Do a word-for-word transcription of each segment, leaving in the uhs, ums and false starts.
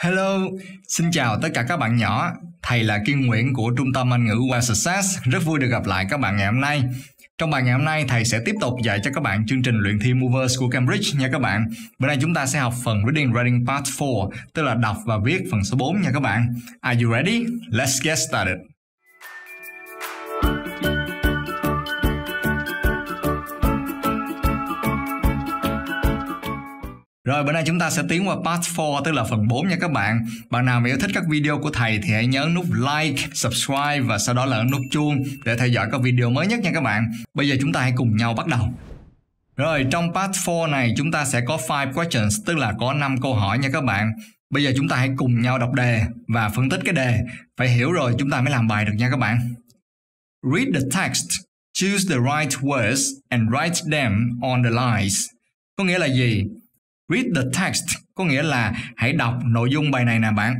Hello, xin chào tất cả các bạn nhỏ. Thầy là Kiên Nguyễn của Trung tâm Anh ngữ Well Success. Rất vui được gặp lại các bạn ngày hôm nay. Trong bài ngày hôm nay, thầy sẽ tiếp tục dạy cho các bạn chương trình luyện thi Movers của Cambridge nha các bạn. Bữa nay chúng ta sẽ học phần Reading Writing Part bốn, tức là đọc và viết phần số bốn nha các bạn. Are you ready? Let's get started. Rồi bữa nay chúng ta sẽ tiến qua part bốn, tức là phần bốn nha các bạn. Bạn nào mà yêu thích các video của thầy thì hãy nhớ nút like, subscribe và sau đó là nút chuông để theo dõi các video mới nhất nha các bạn. Bây giờ chúng ta hãy cùng nhau bắt đầu. Rồi trong part bốn này chúng ta sẽ có five questions, tức là có năm câu hỏi nha các bạn. Bây giờ chúng ta hãy cùng nhau đọc đề và phân tích cái đề. Phải hiểu rồi chúng ta mới làm bài được nha các bạn. Read the text, choose the right words and write them on the lines. Có nghĩa là gì? Read the text có nghĩa là hãy đọc nội dung bài này nè bạn.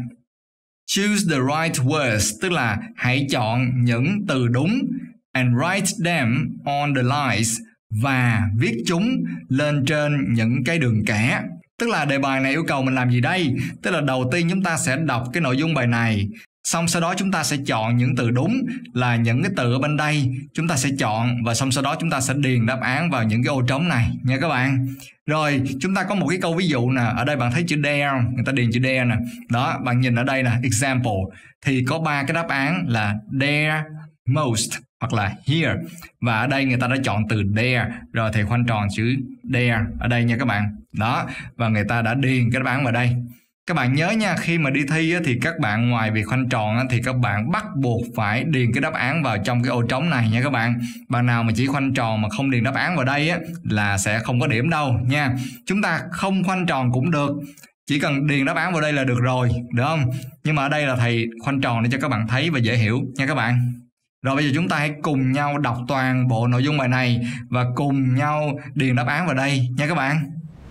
Choose the right words tức là hãy chọn những từ đúng and write them on the lines và viết chúng lên trên những cái đường kẻ. Tức là đề bài này yêu cầu mình làm gì đây? Tức là đầu tiên chúng ta sẽ đọc cái nội dung bài này, xong sau đó chúng ta sẽ chọn những từ đúng là những cái từ ở bên đây chúng ta sẽ chọn, và xong sau đó chúng ta sẽ điền đáp án vào những cái ô trống này nha các bạn. Rồi chúng ta có một cái câu ví dụ nè, ở đây bạn thấy chữ there, người ta điền chữ there nè. Đó, bạn nhìn ở đây nè, example thì có ba cái đáp án là there, most hoặc là here, và ở đây người ta đã chọn từ there rồi thì khoanh tròn chữ there ở đây nha các bạn. Đó, và người ta đã điền cái đáp án vào đây. Các bạn nhớ nha, khi mà đi thi thì các bạn ngoài việc khoanh tròn thì các bạn bắt buộc phải điền cái đáp án vào trong cái ô trống này nha các bạn. Bạn nào mà chỉ khoanh tròn mà không điền đáp án vào đây á, là sẽ không có điểm đâu nha. Chúng ta không khoanh tròn cũng được, chỉ cần điền đáp án vào đây là được rồi, được không? Nhưng mà ở đây là thầy khoanh tròn để cho các bạn thấy và dễ hiểu nha các bạn. Rồi bây giờ chúng ta hãy cùng nhau đọc toàn bộ nội dung bài này và cùng nhau điền đáp án vào đây nha các bạn.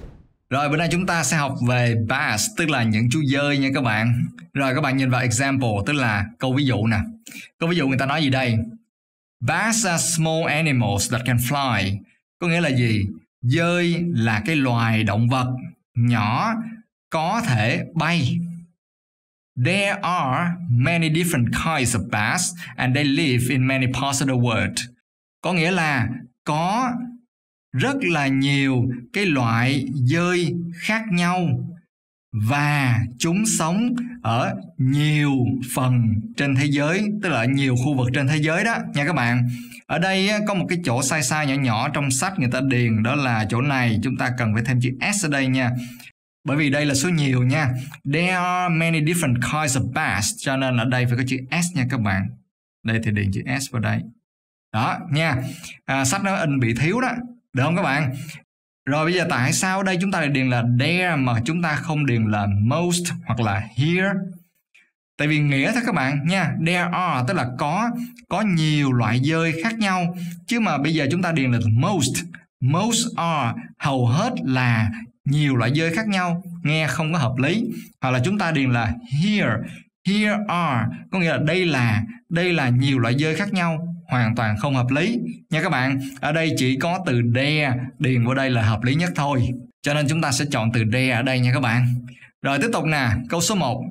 Rồi bữa nay chúng ta sẽ học về bass, tức là những chú dơi nha các bạn. Rồi các bạn nhìn vào example, tức là câu ví dụ nè. Câu ví dụ người ta nói gì đây? Bass are small animals that can fly. Có nghĩa là gì? Dơi là cái loài động vật nhỏ có thể bay. There are many different kinds of bass and they live in many parts of the world. Có nghĩa là có rất là nhiều cái loại dơi khác nhau và chúng sống ở nhiều phần trên thế giới, tức là nhiều khu vực trên thế giới đó nha các bạn. Ở đây có một cái chỗ sai sai nhỏ nhỏ trong sách người ta điền, đó là chỗ này chúng ta cần phải thêm chữ S ở đây nha. Bởi vì đây là số nhiều nha. There are many different kinds of bass, cho nên ở đây phải có chữ S nha các bạn. Đây thì điền chữ S vào đây. Đó nha. À, sách nó in bị thiếu đó. Được không các bạn? Rồi bây giờ tại sao ở đây chúng ta lại điền là there mà chúng ta không điền là most hoặc là here? Tại vì nghĩa thôi các bạn nha. There are tức là có có nhiều loại dơi khác nhau. Chứ mà bây giờ chúng ta điền là most. Most are hầu hết là nhiều loại dơi khác nhau, nghe không có hợp lý. Hoặc là chúng ta điền là here. Here are có nghĩa là đây là đây là nhiều loại dơi khác nhau, hoàn toàn không hợp lý nha các bạn. Ở đây chỉ có từ there điền vào đây là hợp lý nhất thôi, cho nên chúng ta sẽ chọn từ there ở đây nha các bạn. Rồi tiếp tục nè, câu số một.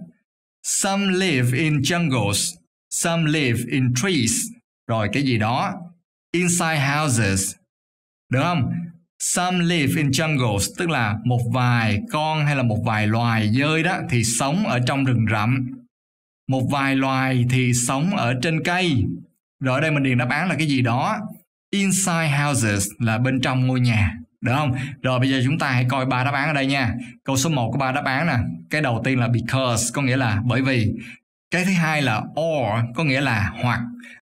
Some live in jungles, some live in trees. Rồi cái gì đó, inside houses, được không? Some live in jungles tức là một vài con hay là một vài loài dơi đó thì sống ở trong rừng rậm. Một vài loài thì sống ở trên cây. Rồi ở đây mình điền đáp án là cái gì đó. Inside houses là bên trong ngôi nhà, được không? Rồi bây giờ chúng ta hãy coi ba đáp án ở đây nha. Câu số một có ba đáp án nè. Cái đầu tiên là because, có nghĩa là bởi vì. Cái thứ hai là or, có nghĩa là hoặc.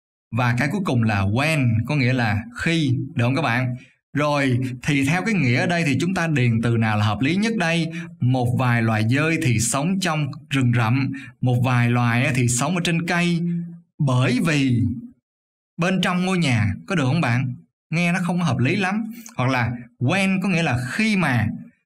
Và cái cuối cùng là when, có nghĩa là khi, được không các bạn? Rồi thì theo cái nghĩa ở đây thì chúng ta điền từ nào là hợp lý nhất đây? Một vài loài dơi thì sống trong rừng rậm, một vài loài thì sống ở trên cây. Bởi vì bên trong ngôi nhà, có được không bạn? Nghe nó không hợp lý lắm. Hoặc là when có nghĩa là khi mà.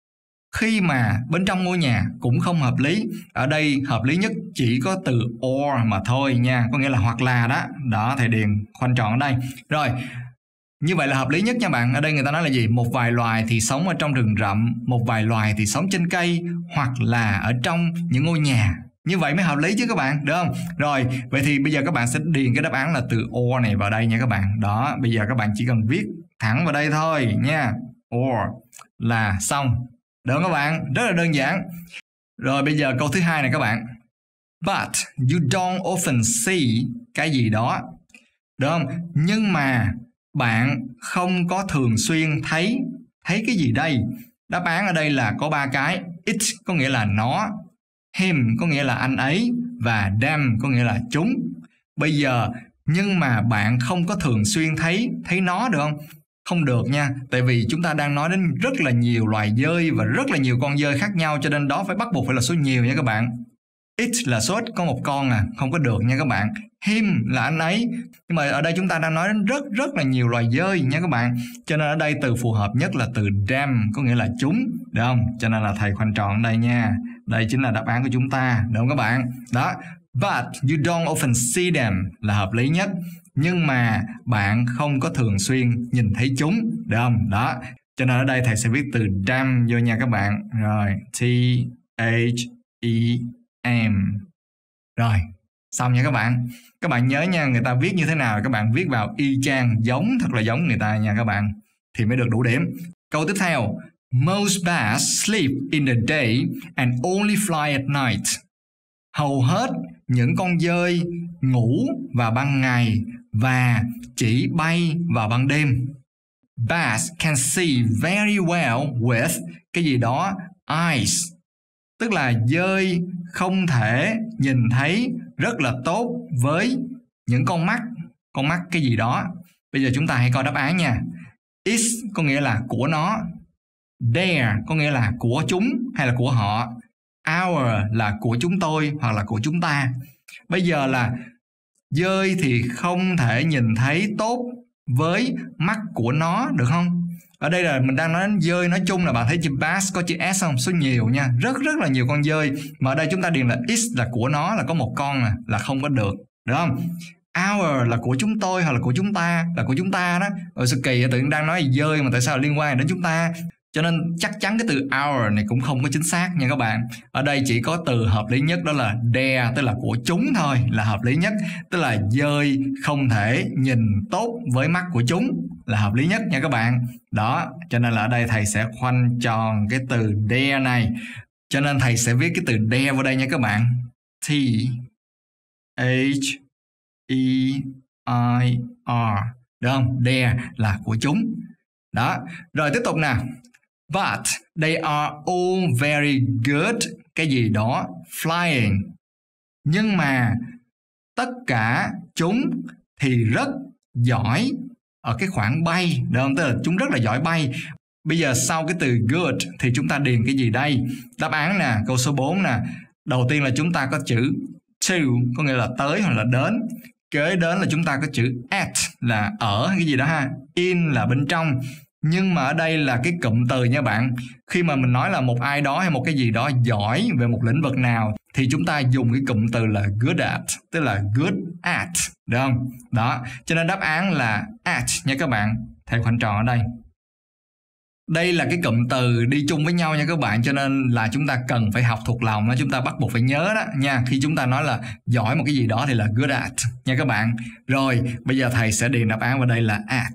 Khi mà bên trong ngôi nhà cũng không hợp lý. Ở đây hợp lý nhất chỉ có từ or mà thôi nha, có nghĩa là hoặc là đó. Đó, thầy điền khoanh tròn ở đây. Rồi Như vậy là hợp lý nhất nha bạn. Ở đây người ta nói là gì? Một vài loài thì sống ở trong rừng rậm, một vài loài thì sống trên cây hoặc là ở trong những ngôi nhà. Như vậy mới hợp lý chứ các bạn, được không? Rồi, vậy thì bây giờ các bạn sẽ điền cái đáp án là từ or này vào đây nha các bạn. Đó, bây giờ các bạn chỉ cần viết thẳng vào đây thôi nha. Or là xong. Được không các bạn? Rất là đơn giản. Rồi bây giờ câu thứ hai này các bạn. But you don't often see cái gì đó. Được không? Nhưng mà bạn không có thường xuyên thấy. Thấy cái gì đây? Đáp án ở đây là có ba cái. It có nghĩa là nó, him có nghĩa là anh ấy, và them có nghĩa là chúng. Bây giờ nhưng mà bạn không có thường xuyên thấy thấy nó được không? Không được nha, tại vì chúng ta đang nói đến rất là nhiều loài dơi và rất là nhiều con dơi khác nhau, cho nên đó phải bắt buộc phải là số nhiều nha các bạn. It là số ít, có một con à, không có được nha các bạn. Him là anh ấy, nhưng mà ở đây chúng ta đang nói đến rất rất là nhiều loài dơi nha các bạn, cho nên ở đây từ phù hợp nhất là từ them, có nghĩa là chúng, được không? Cho nên là thầy khoanh tròn đây nha. Đây chính là đáp án của chúng ta, được không các bạn? Đó, but you don't often see them là hợp lý nhất, nhưng mà bạn không có thường xuyên nhìn thấy chúng, được không? Đó, cho nên ở đây thầy sẽ viết từ them vô nha các bạn. Rồi, T H E M. Rồi, xong nha các bạn. Các bạn nhớ nha, người ta viết như thế nào các bạn viết vào y chang, giống thật là giống người ta nha các bạn, thì mới được đủ điểm. Câu tiếp theo. Most bats sleep in the day and only fly at night. Hầu hết những con dơi ngủ vào ban ngày và chỉ bay vào ban đêm. Bats can see very well with cái gì đó eyes. Tức là dơi không thể nhìn thấy rất là tốt với những con mắt. Con mắt cái gì đó. Bây giờ chúng ta hãy coi đáp án nha. Is có nghĩa là của nó. Their có nghĩa là của chúng hay là của họ. Our là của chúng tôi hoặc là của chúng ta. Bây giờ là dơi thì không thể nhìn thấy tốt với mắt của nó, được không? Ở đây là mình đang nói đến dơi nói chung, là bạn thấy chữ bass có chữ s không? Số nhiều nha, rất rất là nhiều con dơi. Mà ở đây chúng ta điền là is là của nó, là có một con à, là không có được, được không? Our là của chúng tôi hoặc là của chúng ta, là của chúng ta đó. Ở sự kỳ tự nhiên đang nói dơi mà tại sao liên quan đến chúng ta? Cho nên chắc chắn cái từ our này cũng không có chính xác nha các bạn. Ở đây chỉ có từ hợp lý nhất đó là their, tức là của chúng thôi, là hợp lý nhất. Tức là dơi không thể nhìn tốt với mắt của chúng là hợp lý nhất nha các bạn. Đó, cho nên là ở đây thầy sẽ khoanh tròn cái từ their này. Cho nên thầy sẽ viết cái từ their vào đây nha các bạn. T H E I R. Được không? Their là của chúng. Đó, rồi tiếp tục nè. But they are all very good cái gì đó flying. Nhưng mà tất cả chúng thì rất giỏi ở cái khoản bay, được không? Tức là chúng rất là giỏi bay. Bây giờ sau cái từ good thì chúng ta điền cái gì đây? Đáp án nè, câu số bốn nè. Đầu tiên là chúng ta có chữ to, có nghĩa là tới hoặc là đến. Kế đến là chúng ta có chữ at là ở cái gì đó ha. In là bên trong. Nhưng mà ở đây là cái cụm từ nha bạn. Khi mà mình nói là một ai đó hay một cái gì đó giỏi về một lĩnh vực nào thì chúng ta dùng cái cụm từ là good at, tức là good at, được không? Đó, cho nên đáp án là at nha các bạn. Thầy khoanh tròn ở đây. Đây là cái cụm từ đi chung với nhau nha các bạn, cho nên là chúng ta cần phải học thuộc lòng đó, chúng ta bắt buộc phải nhớ đó nha. Khi chúng ta nói là giỏi một cái gì đó thì là good at nha các bạn. Rồi, bây giờ thầy sẽ điền đáp án vào đây là at.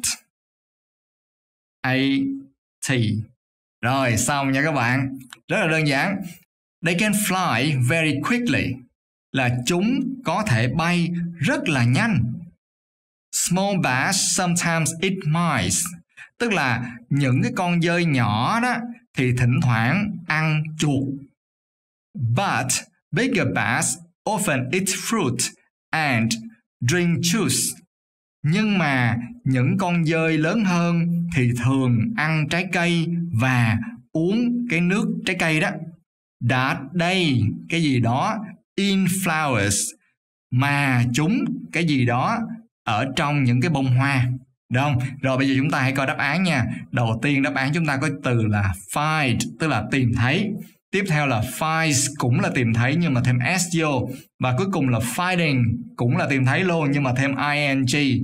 A T. Rồi, xong nha các bạn. Rất là đơn giản. They can fly very quickly. Là chúng có thể bay rất là nhanh. Small bats sometimes eat mice. Tức là những cái con dơi nhỏ đó thì thỉnh thoảng ăn chuột. But bigger bats often eat fruit and drink juice. Nhưng mà những con dơi lớn hơn thì thường ăn trái cây và uống cái nước trái cây đó. That đây, cái gì đó, in flowers, mà chúng, cái gì đó, ở trong những cái bông hoa. Được không? Rồi bây giờ chúng ta hãy coi đáp án nha. Đầu tiên đáp án chúng ta có từ là find, tức là tìm thấy. Tiếp theo là finds cũng là tìm thấy nhưng mà thêm s vô. Và cuối cùng là finding cũng là tìm thấy luôn nhưng mà thêm ing.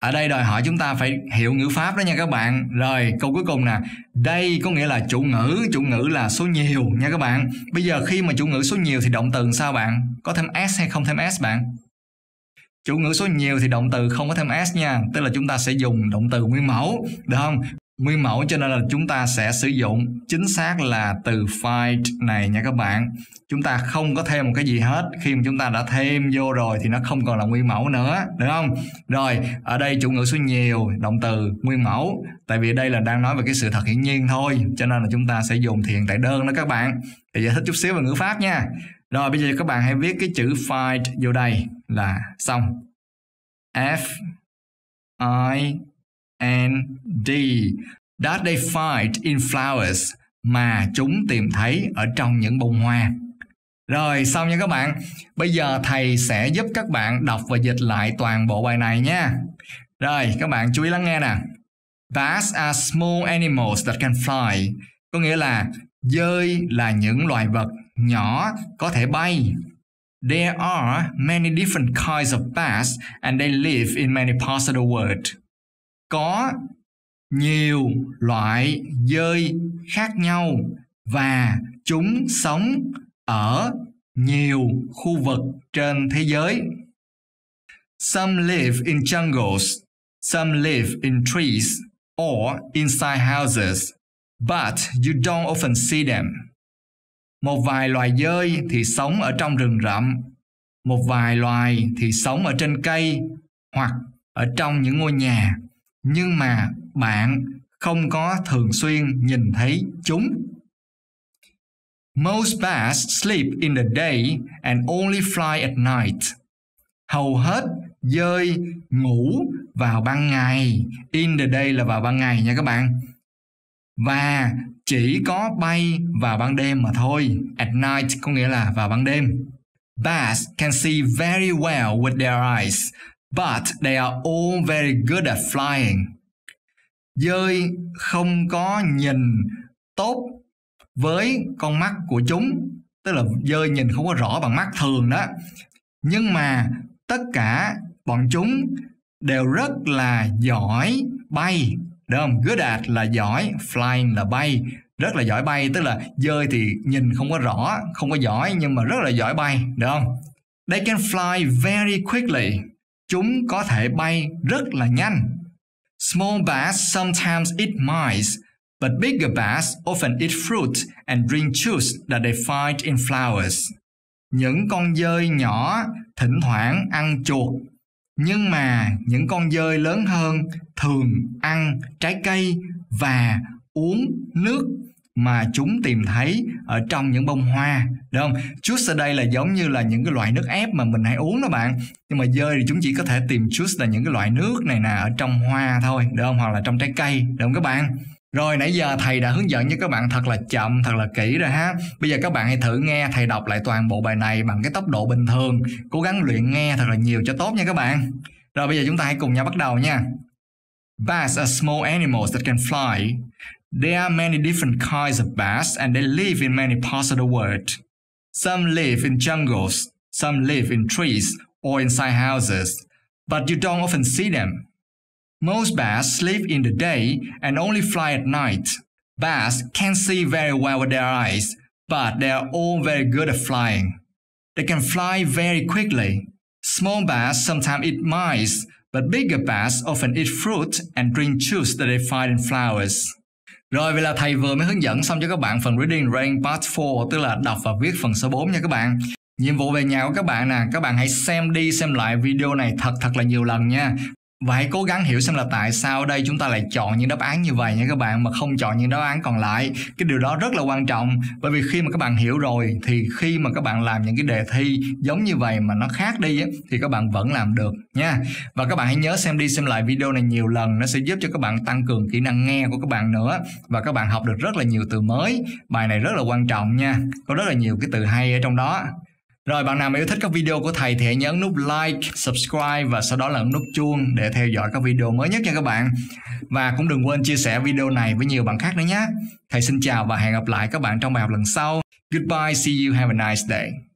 Ở đây đòi hỏi chúng ta phải hiểu ngữ pháp đó nha các bạn. Rồi câu cuối cùng nè, đây có nghĩa là chủ ngữ, chủ ngữ là số nhiều nha các bạn. Bây giờ khi mà chủ ngữ số nhiều thì động từ sao bạn? Có thêm s hay không thêm s bạn? Chủ ngữ số nhiều thì động từ không có thêm s nha, tức là chúng ta sẽ dùng động từ nguyên mẫu, được không? Nguyên mẫu cho nên là chúng ta sẽ sử dụng chính xác là từ find này nha các bạn. Chúng ta không có thêm một cái gì hết. Khi mà chúng ta đã thêm vô rồi thì nó không còn là nguyên mẫu nữa, được không? Rồi, ở đây chủ ngữ số nhiều, động từ nguyên mẫu. Tại vì đây là đang nói về cái sự thật hiển nhiên thôi, cho nên là chúng ta sẽ dùng thì hiện tại đơn đó các bạn. Để giải thích chút xíu về ngữ pháp nha. Rồi bây giờ các bạn hãy viết cái chữ find vô đây là xong. F I N D, that they find in flowers, mà chúng tìm thấy ở trong những bông hoa. Rồi xong nha các bạn. Bây giờ thầy sẽ giúp các bạn đọc và dịch lại toàn bộ bài này nha. Rồi các bạn chú ý lắng nghe nè. Bats are small animals that can fly, có nghĩa là dơi là những loài vật nhỏ có thể bay. There are many different kinds of bats and they live in many parts of the world. Có nhiều loại dơi khác nhau và chúng sống ở nhiều khu vực trên thế giới. Some live in jungles, some live in trees or inside houses, but you don't often see them. Một vài loài dơi thì sống ở trong rừng rậm, một vài loài thì sống ở trên cây hoặc ở trong những ngôi nhà, nhưng mà bạn không có thường xuyên nhìn thấy chúng. Most bats sleep in the day and only fly at night. Hầu hết dơi ngủ vào ban ngày. In the day là vào ban ngày nha các bạn. Và chỉ có bay vào ban đêm mà thôi. At night có nghĩa là vào ban đêm. Bats can see very well with their eyes, but they are all very good at flying. Dơi không có nhìn tốt với con mắt của chúng, tức là dơi nhìn không có rõ bằng mắt thường đó. Nhưng mà tất cả bọn chúng đều rất là giỏi bay, được không? Good at là giỏi, flying là bay, rất là giỏi bay, tức là dơi thì nhìn không có rõ, không có giỏi nhưng mà rất là giỏi bay, được không? They can fly very quickly. Chúng có thể bay rất là nhanh. Small bats sometimes eat mice, but bigger bats often eat fruit and drink juice that they find in flowers. Những con dơi nhỏ thỉnh thoảng ăn chuột, nhưng mà những con dơi lớn hơn thường ăn trái cây và uống nước mà chúng tìm thấy ở trong những bông hoa, được không? Juice ở đây là giống như là những cái loại nước ép mà mình hay uống đó bạn. Nhưng mà dơi thì chúng chỉ có thể tìm juice là những cái loại nước này nè ở trong hoa thôi, được không? Hoặc là trong trái cây, được không các bạn? Rồi nãy giờ thầy đã hướng dẫn cho các bạn thật là chậm, thật là kỹ rồi ha. Bây giờ các bạn hãy thử nghe thầy đọc lại toàn bộ bài này bằng cái tốc độ bình thường. Cố gắng luyện nghe thật là nhiều cho tốt nha các bạn. Rồi bây giờ chúng ta hãy cùng nhau bắt đầu nha. Bats are small animals that can fly. There are many different kinds of bats and they live in many parts of the world. Some live in jungles, some live in trees or inside houses, but you don't often see them. Most bats sleep in the day and only fly at night. Bats can see very well with their eyes, but they are all very good at flying. They can fly very quickly. Small bats sometimes eat mice, but bigger bats often eat fruit and drink juice that they find in flowers. Rồi vậy là thầy vừa mới hướng dẫn xong cho các bạn phần Reading Writing Part four, tức là đọc và viết phần số bốn nha các bạn. Nhiệm vụ về nhà của các bạn nè, các bạn hãy xem đi xem lại video này thật thật là nhiều lần nha. Và hãy cố gắng hiểu xem là tại sao đây chúng ta lại chọn những đáp án như vậy nha các bạn, mà không chọn những đáp án còn lại. Cái điều đó rất là quan trọng, bởi vì khi mà các bạn hiểu rồi thì khi mà các bạn làm những cái đề thi giống như vậy mà nó khác đi á, thì các bạn vẫn làm được nha. Và các bạn hãy nhớ xem đi xem lại video này nhiều lần, nó sẽ giúp cho các bạn tăng cường kỹ năng nghe của các bạn nữa. Và các bạn học được rất là nhiều từ mới. Bài này rất là quan trọng nha, có rất là nhiều cái từ hay ở trong đó. Rồi bạn nào mà yêu thích các video của thầy thì hãy nhấn nút like, subscribe và sau đó là nút chuông để theo dõi các video mới nhất nha các bạn. Và cũng đừng quên chia sẻ video này với nhiều bạn khác nữa nhé. Thầy xin chào và hẹn gặp lại các bạn trong bài học lần sau. Goodbye, see you, have a nice day.